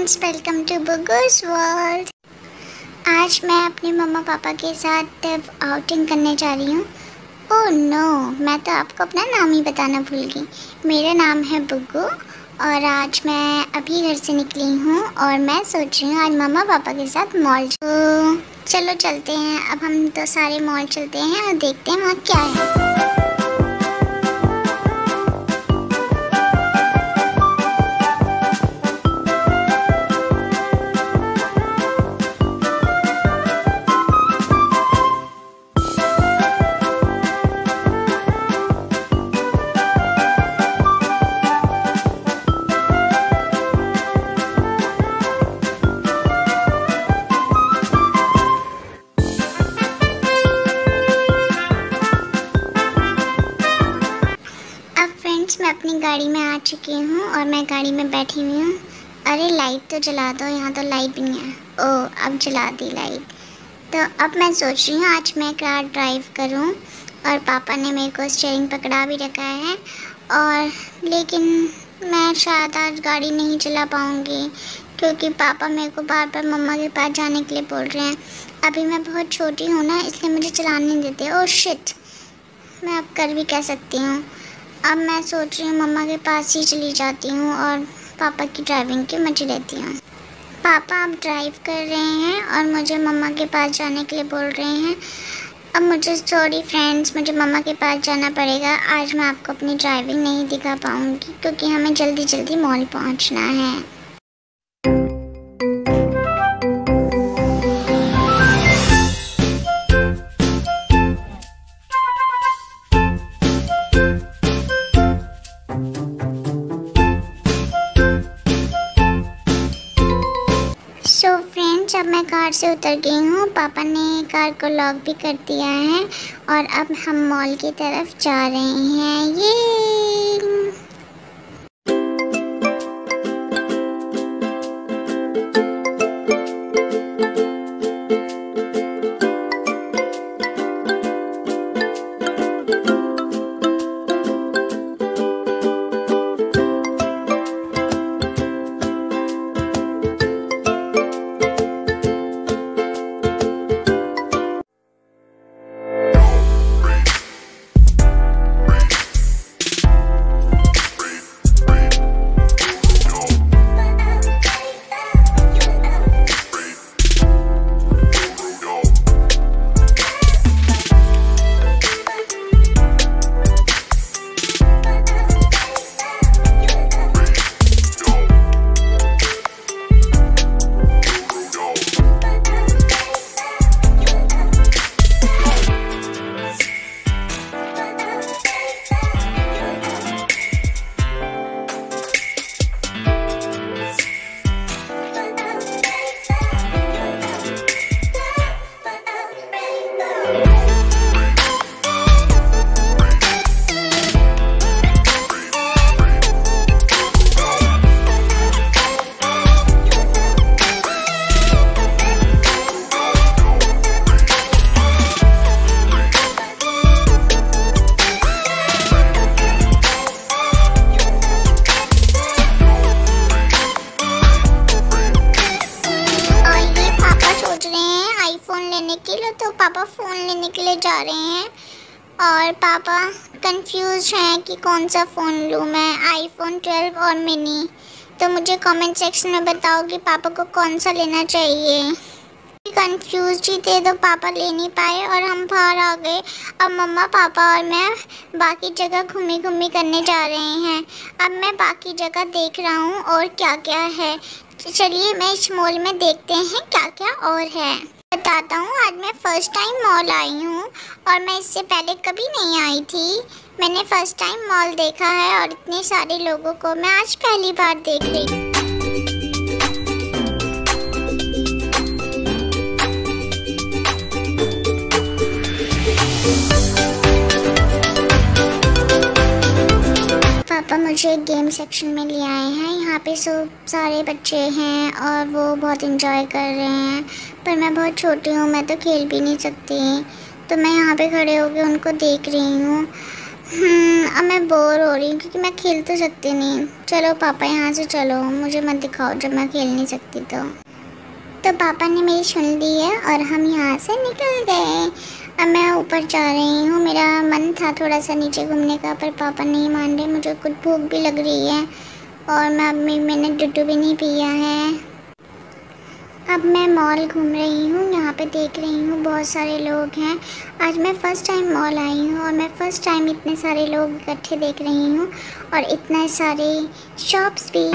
Friends, welcome to बुगूस world. आज मैं अपने मम्मा पापा के साथ आउटिंग करने जा रही हूँ। ओह नो, मैं तो आपको अपना नाम ही बताना भूल गई। मेरा नाम है बुगू और आज मैं अभी घर से निकली हूँ और मैं सोच रही हूँ आज मम्मा पापा के साथ मॉल। तो चलो चलते हैं। अब हम तो सारे मॉल चलते हैं और देखते हैं वहाँ क्या है। मैं अपनी गाड़ी में आ चुकी हूँ और मैं गाड़ी में बैठी हुई हूँ। अरे लाइट तो जला दो, यहाँ तो लाइट भी नहीं है। ओह, अब जला दी लाइट। तो अब मैं सोच रही हूँ आज मैं कार ड्राइव करूँ और पापा ने मेरे को स्टीयरिंग पकड़ा भी रखा है और लेकिन मैं शायद आज गाड़ी नहीं चला पाऊँगी क्योंकि पापा मेरे को बार बार मम्मा के पास जाने के लिए बोल रहे हैं। अभी मैं बहुत छोटी हूँ ना, इसलिए मुझे चलाने नहीं देते। ओह शिट, मैं अब कर भी कह सकती हूँ। अब मैं सोच रही हूँ मम्मा के पास ही चली जाती हूँ और पापा की ड्राइविंग की मज़े लेती हूँ। पापा अब ड्राइव कर रहे हैं और मुझे मम्मा के पास जाने के लिए बोल रहे हैं। अब मुझे सॉरी फ्रेंड्स, मुझे मम्मा के पास जाना पड़ेगा। आज मैं आपको अपनी ड्राइविंग नहीं दिखा पाऊँगी क्योंकि हमें जल्दी जल्दी मॉल पहुँचना है। सो फ्रेंड्स, अब मैं कार से उतर गई हूँ। पापा ने कार को लॉक भी कर दिया है और अब हम मॉल की तरफ जा रहे हैं। ये के लिए तो पापा फ़ोन लेने के लिए जा रहे हैं और पापा कंफ्यूज हैं कि कौन सा फ़ोन लूँ मैं, आईफोन 12 और मिनी। तो मुझे कमेंट सेक्शन में बताओ कि पापा को कौन सा लेना चाहिए। कंफ्यूज ही थे तो पापा ले नहीं पाए और हम बाहर आ गए। अब मम्मा पापा और मैं बाकी जगह घूमी घूमी करने जा रहे हैं। अब मैं बाकी जगह देख रहा हूँ और क्या क्या है। चलिए मैं इस मॉल में देखते हैं क्या क्या और है। बताता हूँ, आज मैं फ़र्स्ट टाइम मॉल आई हूँ और मैं इससे पहले कभी नहीं आई थी। मैंने फ़र्स्ट टाइम मॉल देखा है और इतने सारे लोगों को मैं आज पहली बार देख रही हूँ। पापा मुझे गेम सेक्शन में ले आए हैं। यहाँ पे सब सारे बच्चे हैं और वो बहुत एंजॉय कर रहे हैं, पर मैं बहुत छोटी हूँ, मैं तो खेल भी नहीं सकती। तो मैं यहाँ पे खड़े होकर उनको देख रही हूँ। अब मैं बोर हो रही हूँ क्योंकि मैं खेल तो सकती नहीं। चलो पापा यहाँ से चलो, मुझे मत दिखाओ जब मैं खेल नहीं सकती तो पापा ने मेरी सुन ली है और हम यहाँ से निकल गए। अब मैं ऊपर जा रही हूँ। मेरा मन था थोड़ा सा नीचे घूमने का, पर पापा नहीं मान रहे। मुझे कुछ भूख भी लग रही है और मैंने दुद्धू भी नहीं पिया है। अब मैं मॉल घूम रही हूँ, यहाँ पे देख रही हूँ बहुत सारे लोग हैं। आज मैं फ़र्स्ट टाइम मॉल आई हूँ और मैं फ़र्स्ट टाइम इतने सारे लोग इकट्ठे देख रही हूँ और इतने सारे शॉप्स भी।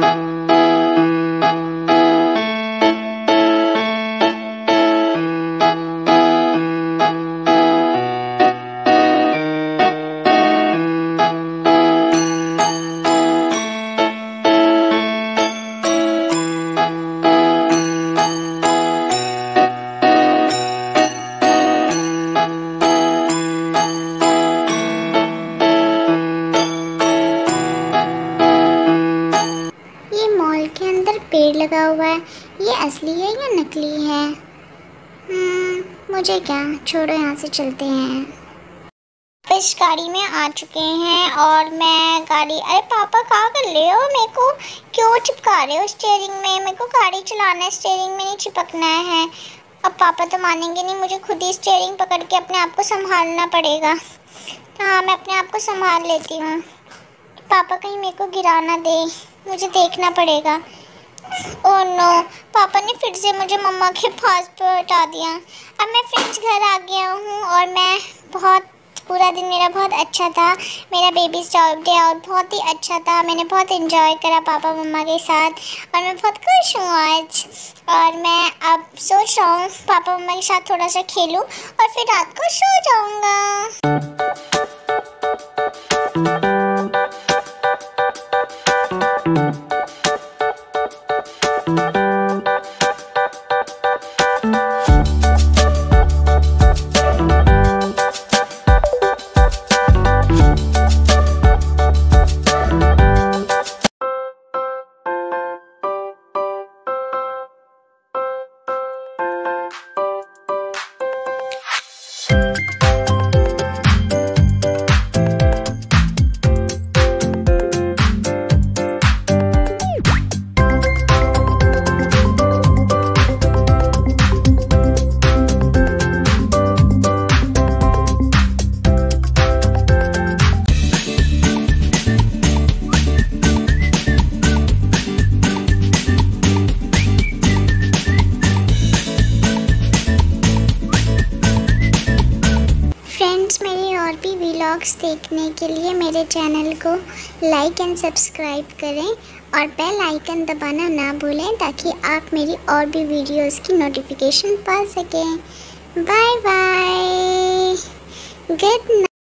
पेड़ लगा हुआ है, ये असली है या नकली है? मुझे क्या, छोड़ो यहाँ से चलते हैं। इस गाड़ी में आ चुके हैं और मैं गाड़ी, अरे पापा कहाँ कर रहे हो? मेरे को क्यों चिपका रहे हो स्टीयरिंग में? मेरे को गाड़ी चलाना है, स्टीयरिंग में नहीं चिपकना है। अब पापा तो मानेंगे नहीं, मुझे खुद ही स्टीयरिंग पकड़ के अपने आप को संभालना पड़ेगा। तो हाँ, मैं अपने आप को संभाल लेती हूँ। पापा कहीं मेरे को गिरा ना दे, मुझे देखना पड़ेगा। ओह नो, पापा ने फिर से मुझे मम्मा के पास पर हटा दिया। अब मैं फ्रेंड्स घर आ गया हूँ और मैं पूरा दिन मेरा बहुत अच्छा था। मेरा बेबी शावर डे और बहुत ही अच्छा था। मैंने बहुत एंजॉय करा पापा मम्मा के साथ और मैं बहुत खुश हूँ आज। और मैं अब सोच रहा हूँ पापा मम्मा के साथ थोड़ा सा खेलूँ और फिर रात को सो जाऊँगा। मेरे और भी व्लॉग्स देखने के लिए मेरे चैनल को लाइक एंड सब्सक्राइब करें और बेल आइकन दबाना ना भूलें ताकि आप मेरी और भी वीडियोस की नोटिफिकेशन पा सकें। Bye bye, good night.